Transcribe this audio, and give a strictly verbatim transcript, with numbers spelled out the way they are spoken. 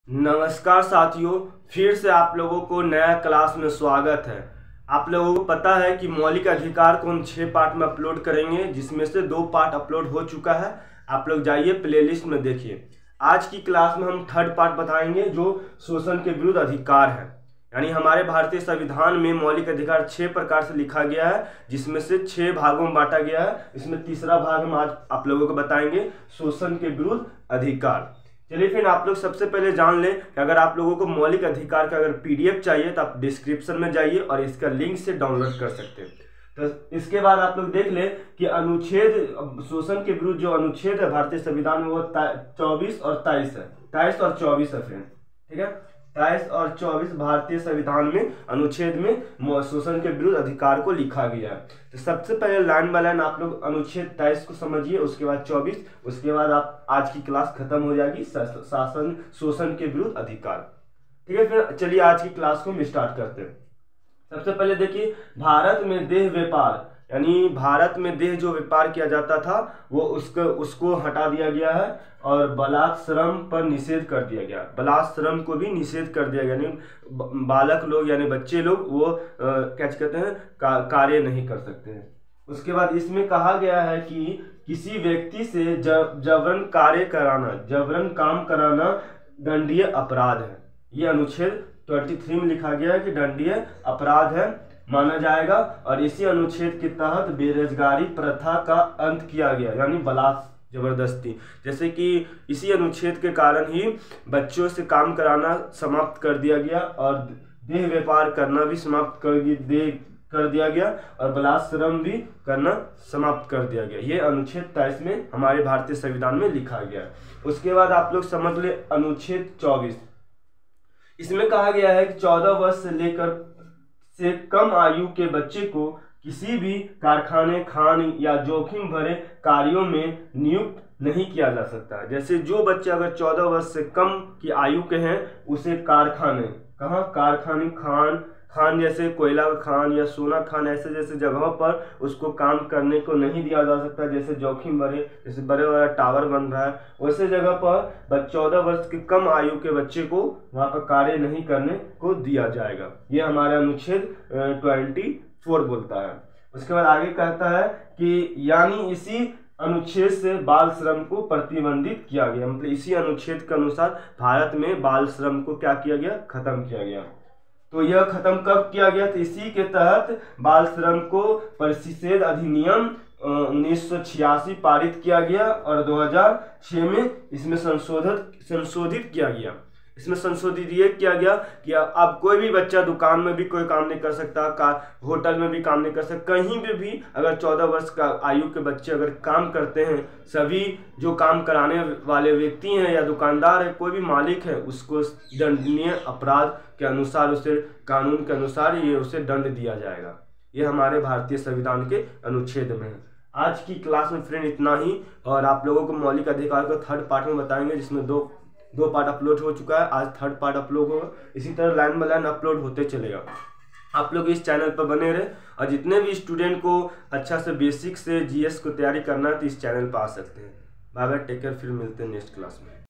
नमस्कार साथियों, फिर से आप लोगों को नया क्लास में स्वागत है। आप लोगों को पता है कि मौलिक अधिकार को हम छः पार्ट में अपलोड करेंगे, जिसमें से दो पार्ट अपलोड हो चुका है। आप लोग जाइए प्लेलिस्ट में देखिए। आज की क्लास में हम थर्ड पार्ट बताएंगे, जो शोषण के विरुद्ध अधिकार है। यानी हमारे भारतीय संविधान में मौलिक अधिकार छह प्रकार से लिखा गया है, जिसमें से छह भागों में बांटा गया है। इसमें तीसरा भाग हम आज आप लोगों को बताएंगे, शोषण के विरुद्ध अधिकार। चलिए फिर आप लोग सबसे पहले जान लें कि अगर आप लोगों को मौलिक अधिकार का अगर पीडीएफ चाहिए तो आप डिस्क्रिप्शन में जाइए और इसका लिंक से डाउनलोड कर सकते हैं। तो इसके बाद आप लोग देख लें कि अनुच्छेद शोषण के विरुद्ध जो अनुच्छेद है भारतीय संविधान में वो चौबीस और तेईस है। तेईस और चौबीस है फ्रेंड, ठीक है। तेईस और चौबीस भारतीय संविधान में अनुच्छेद में शोषण के विरुद्ध अधिकार को लिखा गया है। तो सबसे पहले लाइन बाय लाइन आप लोग अनुच्छेद तेईस को समझिए, उसके बाद चौबीस, उसके बाद आप आज की क्लास खत्म हो जाएगी शासन शोषण के विरुद्ध अधिकार। ठीक है, फिर चलिए आज की क्लास को हम स्टार्ट करते हैं। सबसे पहले देखिए, भारत में देह व्यापार यानी भारत में देह जो व्यापार किया जाता था वो उसको उसको हटा दिया गया है और बलात् श्रम पर निषेध कर दिया गया। बलात् श्रम को भी निषेध कर दिया गया, यानी बालक लोग यानी बच्चे लोग वो क्या कहते हैं का, कार्य नहीं कर सकते हैं। उसके बाद इसमें कहा गया है कि किसी व्यक्ति से जबरन कार्य कराना जबरन काम कराना दंडनीय अपराध है। ये अनुच्छेद तेईस में लिखा गया है कि दंडनीय अपराध है माना जाएगा। और इसी अनुच्छेद के तहत बेरोजगारी प्रथा का अंत किया गया, यानी बलात् जबरदस्ती। जैसे कि इसी अनुच्छेद के कारण ही बच्चों से काम कराना समाप्त कर दिया गया और देह व्यापार करना भी समाप्त कर दे कर दिया गया और बलात् श्रम भी करना समाप्त कर दिया गया। ये अनुच्छेद तेईस में हमारे भारतीय संविधान में लिखा गया। उसके बाद आप लोग समझ ले अनुच्छेद चौबीस। इसमें कहा गया है कि चौदह वर्ष से लेकर से कम आयु के बच्चे को किसी भी कारखाने, खान या जोखिम भरे कार्यों में नियुक्त नहीं किया जा सकता। जैसे जो बच्चे अगर चौदह वर्ष से कम की आयु के हैं उसे कारखाने कहाँ कारखाने खान खान जैसे कोयला खान या सोना खान ऐसे जैसे जगहों पर उसको काम करने को नहीं दिया जा सकता। जैसे जोखिम भरे, जैसे बड़े बड़ा टावर बन रहा है वैसे जगह पर चौदह वर्ष के कम आयु के बच्चे को वहाँ पर कार्य नहीं करने को दिया जाएगा। ये हमारा अनुच्छेद चौबीस बोलता है। उसके बाद आगे कहता है कि यानी इसी अनुच्छेद से बाल श्रम को प्रतिबंधित किया गया। मतलब इसी अनुच्छेद के अनुसार भारत में बाल श्रम को क्या किया गया, खत्म किया गया। तो यह खत्म कब किया गया? तो इसी के तहत बाल श्रम को प्रतिषेध अधिनियम उन्नीस सौ छियासी पारित किया गया और दो हज़ार छह में इसमें संशोधित संशोधित किया गया। इसमें संशोधित ये किया गया कि अब कोई भी बच्चा दुकान में भी कोई काम नहीं कर सकता, का होटल में भी काम नहीं कर सकता, कहीं भी भी अगर चौदह वर्ष का आयु के बच्चे अगर काम करते हैं, सभी जो काम कराने वाले व्यक्ति हैं या दुकानदार है, कोई भी मालिक है, उसको दंडनीय अपराध के अनुसार उसे कानून के अनुसार ये उसे दंड दिया जाएगा। ये हमारे भारतीय संविधान के अनुच्छेद में है। आज की क्लास में फ्रेंड इतना ही, और आप लोगों को मौलिक अधिकार को थर्ड पार्ट में बताएंगे, जिसमें दो दो पार्ट अपलोड हो चुका है। आज थर्ड पार्ट अपलोड होगा। इसी तरह लाइन बाय लाइन अपलोड होते चलेगा। आप लोग इस चैनल पर बने रहे, और जितने भी स्टूडेंट को अच्छा से बेसिक से जीएस को तैयारी करना है तो इस चैनल पर आ सकते हैं। बाय बाय, टेक केयर, फिर मिलते हैं नेक्स्ट क्लास में।